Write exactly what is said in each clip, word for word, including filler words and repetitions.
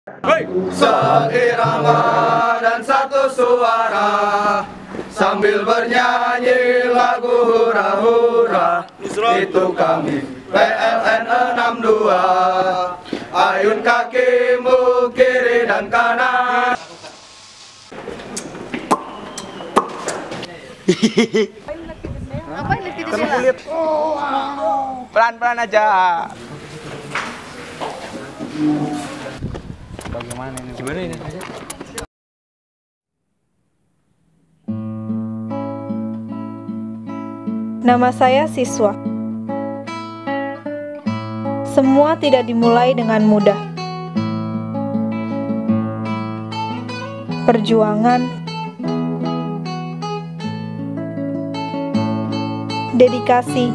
Seirama dan satu suara, sambil bernyanyi lagu hura-hura, itu kami P L N enam dua. Ayun kakimu kiri dan kanan. Apa yang tidak sila? Pelan-pelan aja. Bagaimana ini? Gimana ini? Nama saya Siswa. Semua tidak dimulai dengan mudah. Perjuangan, dedikasi,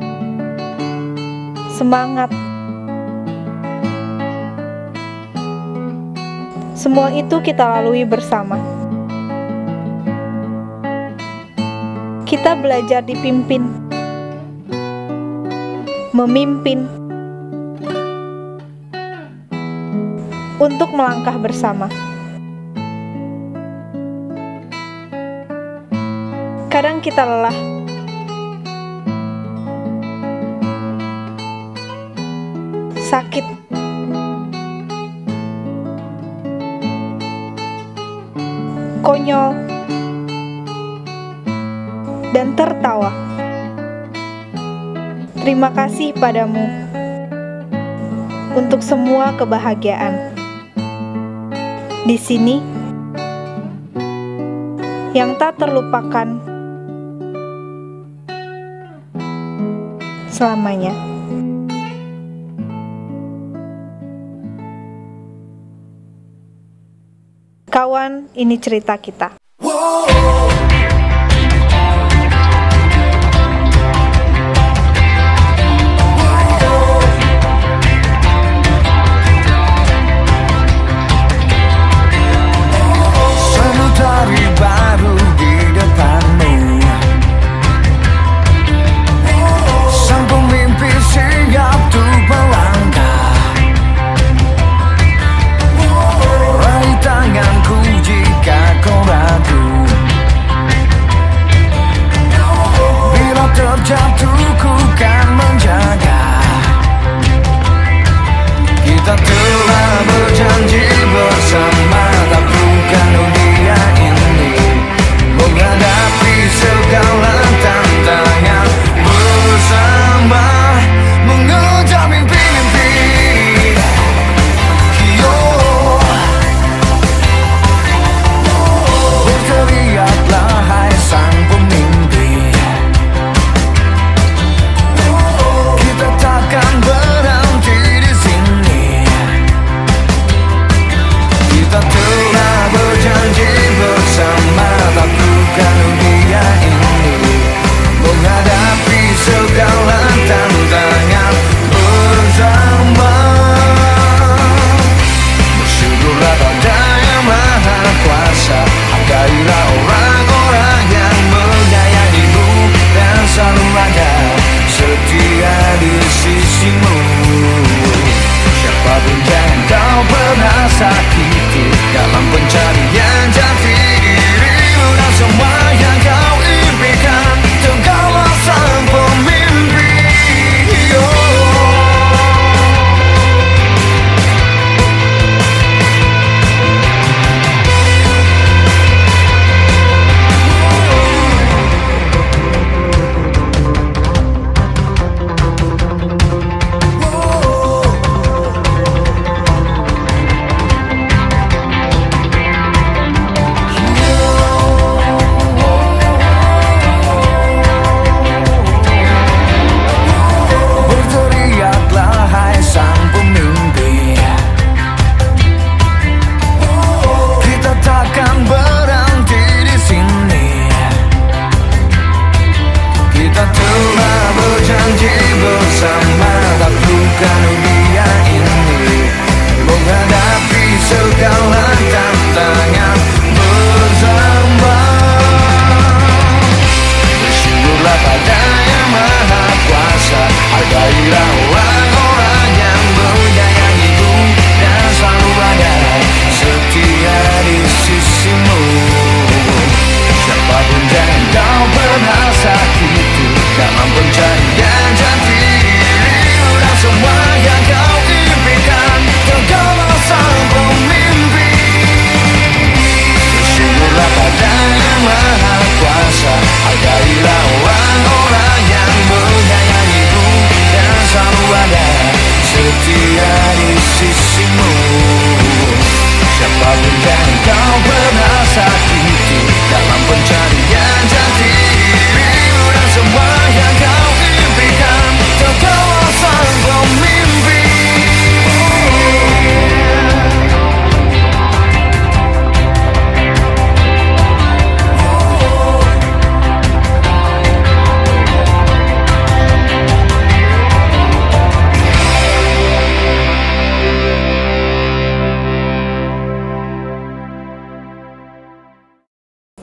semangat, semua itu kita lalui bersama. Kita belajar dipimpin, memimpin, untuk melangkah bersama. Kadang kita lelah, sakit, konyol, dan tertawa. Terima kasih padamu untuk semua kebahagiaan. Di sini, yang tak terlupakan selamanya. Kawan, ini cerita kita. Sanubari baru di depanmu, sang pemimpi siap untuk melangkah. Raih tanganku jika kau ragu,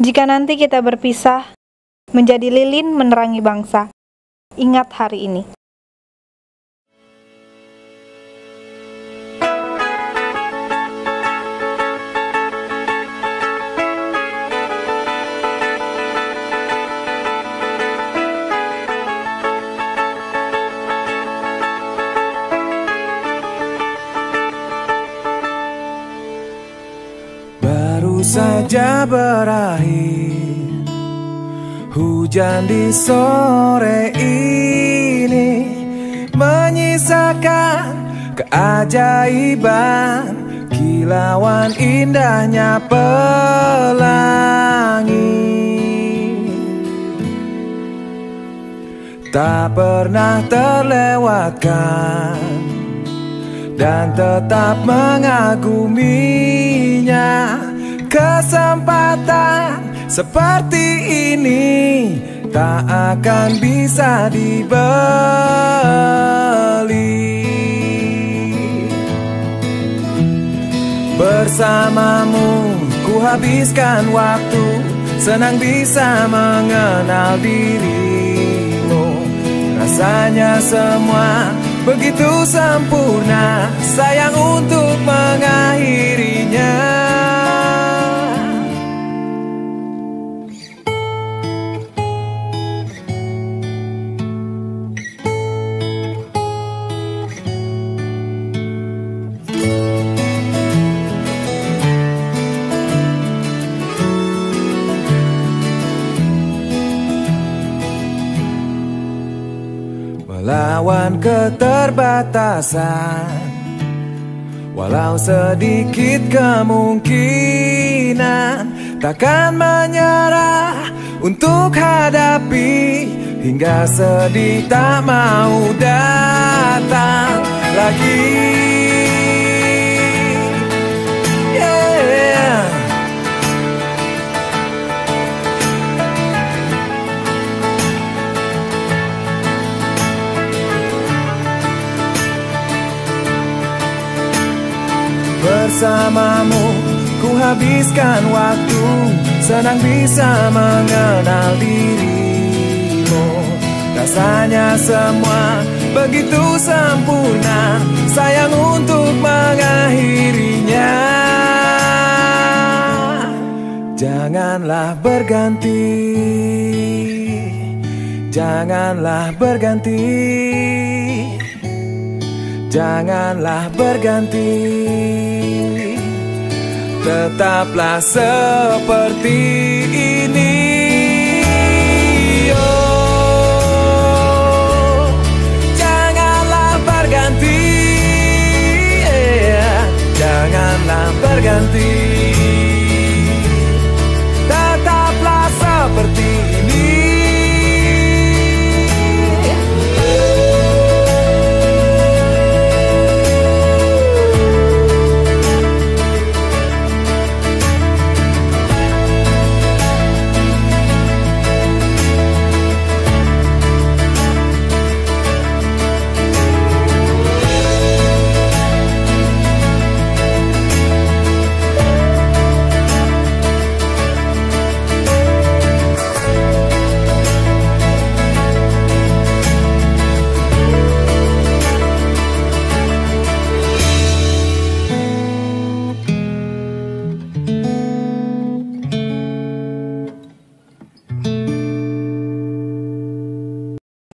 Jika nanti kita berpisah, menjadi lilin menerangi bangsa, ingat hari ini. Baru saja berakhir hujan di sore ini, menyisakan keajaiban kilauan indahnya pelangi. Tak pernah terlewatkan dan tetap mengaguminya. Kesempatan seperti ini tak akan bisa dibeli. Bersamamu ku habiskan waktu, senang bisa mengenal dirimu. Rasanya semua begitu sempurna, sayang untuk mengakhirinya. Melawan keterbatasan, walau sedikit kemungkinan, takkan menyerah untuk hadapi hingga sedih tak mau datang lagi. Yeah. Bersamamu ku habiskan waktu, senang bisa mengenal dirimu. Rasanya semua begitu sempurna, sayang untuk mengakhirinya. Janganlah berganti, janganlah berganti, janganlah berganti. Tetaplah seperti ini. Oh, janganlah berganti, yeah. Janganlah berganti.